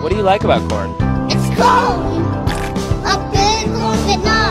What do you like about corn? It's cold. A big corn, but not